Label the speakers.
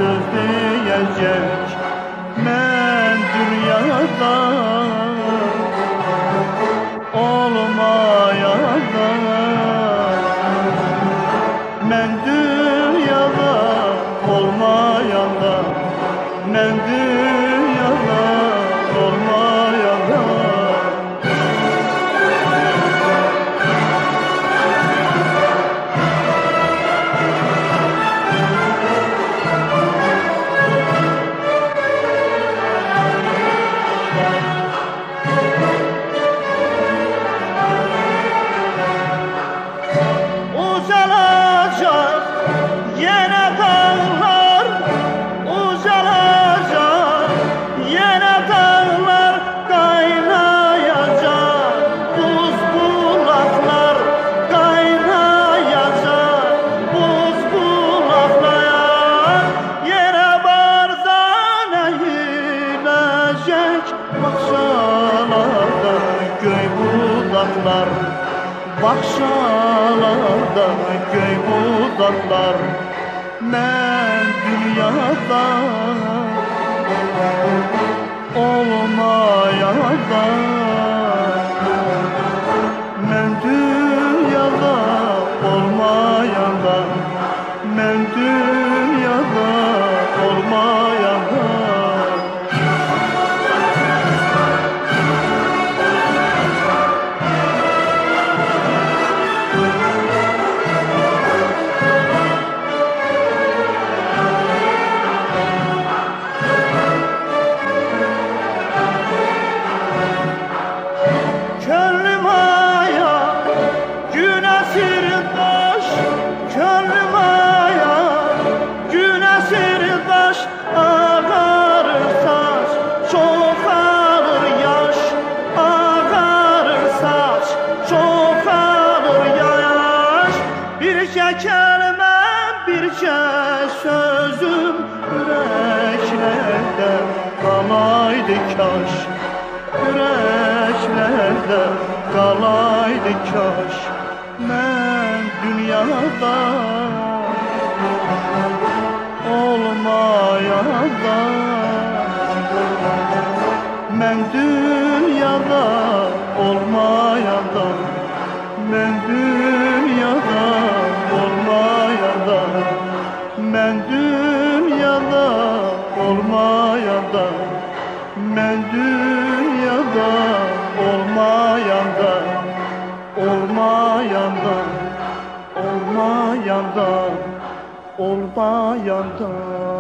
Speaker 1: söz diyecek. Ben dünyada olmayanda, ben dünyada olmayanda, ben dünyada olmayanda. Uzalacak yine dağlar, uzalacak yine dağlar, kaynayacak buz bulaklar, kaynayacak buz bulaklar. Yere barzan eğilecek bakşalarda göy budaklar, bakşalarda göy budaklar. Ben dünyada olmayanda, ben dünyada olmayanda, ben dünyada olmayanda. Könlüm aya, güne sirdaş, könlüm aya, güne sirdaş. Ağarır saç, çok ağır yaş, ağarır saç, çok ağır yaş. Bir kelime, bir sözüm yüreklerde kalaydı kaş, yüreklerde kalaydı kaş. Ben dünyada olmayanda, ben dünyada olmayanda, ben dünyada olmayanda, ben dünyada olmayanda, ben dünyada olmayanda, olmayanda, olmayanda, olmayanda.